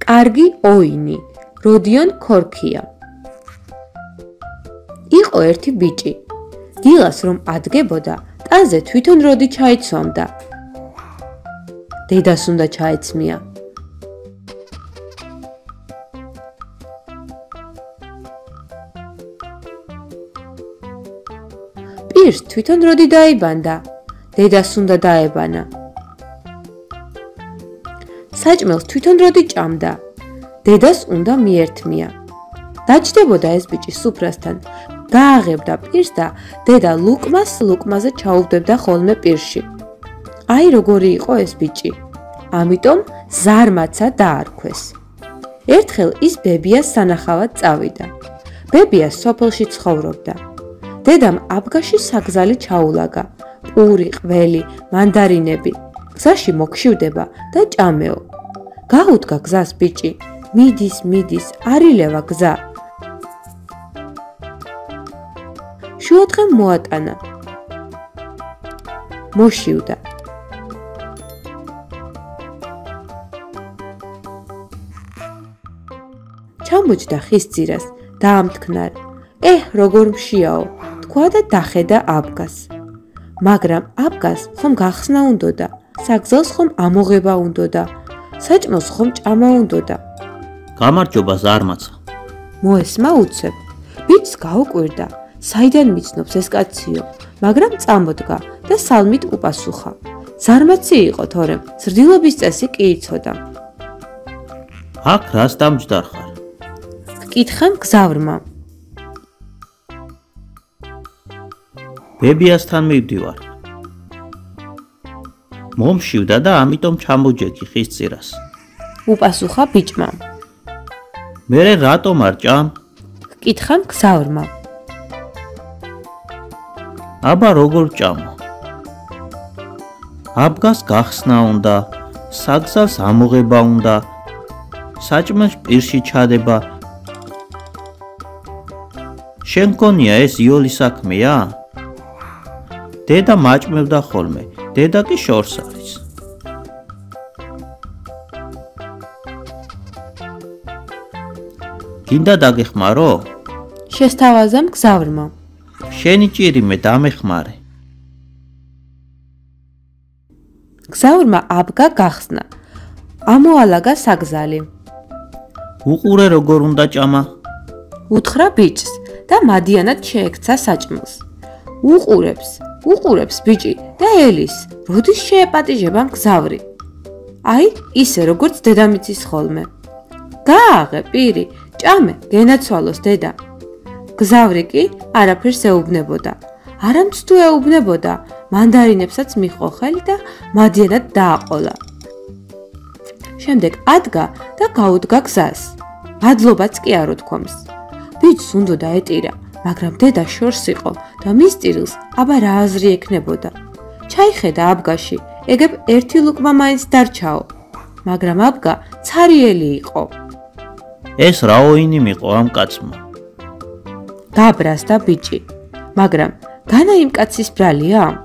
კარგი ოინი, როდიონ ქორქია. იყო ერთი ბიჭი. დილას რომ ადგებოდა, ტანზე თვითონ როდი ჩაიცვამდა. დედას უნდა ჩაეცმია. პირს თვითონ როდი დაიბანდა, დედას უნდა დაებანა. საჭმელს თვითონ როდი ჭამდა, დედას უნდა მიერთმია. დაჯდებოდა ეს ბიჭი სუფრასთან, გააღებდა პირს და დედა ლუკმაზე ჩაუვდებდა ხოლმე პირში. აი როგორი იყო ეს ბიჭი, ამიტომ ზარმაცა დაარქვეს. ერთხელ ის ბებიას სანახავად წავიდა. ბებია სოფელში ცხოვრობდა. დედამ აბგაში საგზალი ჩაულაგა, პური, ყველი, მანდარინები. გზაში მოგშივდება და ჭამეო. გაუდგა გზას ბიჭი, მიდის, არილევა გზა. შუადღემ მოატანა. მოშივდა. ჩამოჯდა ხის ძირას, დაამთქნა. როგორ მშიაო, თქვა და დახედა აბგას. მაგრამ აბგას ხომ გახსნა უნდოდა, საგზელს ხომ ამოღება უნდოდა, საჭმელს ხომ ჭამა უნდოდა. გამარჯობა ზარმაცა. მოესმა უცებ. ბიჭს გაუკვირდა, საიდან მიცნობს ეს კაციო, მაგრამ წამოდგა და სალმით უპასუხა. ზარმაცი იყო, თორემ ზრდილობის წესი კი იცოდა. აქ რას დამჯდარ ხარ? ჰკითხა მგზავრმა. ბებიასთან მივდივარ. მომშივდა და ამიტომ ჩამოჯექი ხის ძირას. უპასუხა ბიჭმა. მერე რატომ არ ჭამ? ჰკითხა მგზავრმა. აბა როგორ ჭამო? აბგას გახსნა უნდა, საგზალს ამოღება უნდა, საჭმელს პირში ჩადება. შენ გონია ეს იოლი საქმეა? დედა მაჭმევდა ხოლმე, დედა კი შორს არის. გინდა დაგეხმარო? შესთავაზა მგზავრმა. შენი ჭირიმე დამეხმარე. მგზავრმა აბგა გახსნა. ამოალაგა საგზალი. უყურე როგორ უნდა ჭამა? უთხრა ბიჭს და მადიანად შეექცა საჭმელს. უყურებს ბიჭი და ელის, როდის შეეპატიჟება მგზავრი. აი, ისე როგორც დედამიწის ხოლმე. გააღე პირი, ჭამე, გენაცვალოს დედა. მგზავრი კი არაფერს ეუბნებოდა. არამც თუ ეუბნებოდა, მანდარინებსაც მიჰყო ხელი და მადიანად დააყოლა. შემდეგ ადგა და გაუდგა გზას. მადლობაც კი არ უთქვამს. ბიჭს უნდოდა ეტირა, მაგრამ დედა შორს იყო და მის ტირილს აბა რა აზრი ექნებოდა. ჩაიხედა აბგაში, ეგებ ერთი ლუკმა მაინც დარჩაო, მაგრამ აბგა ცარიელი იყო. ეს რა ოინი მიყო ამ კაცმა? გაბრაზდა ბიჭი, მაგრამ განა იმ კაცის ბრალია?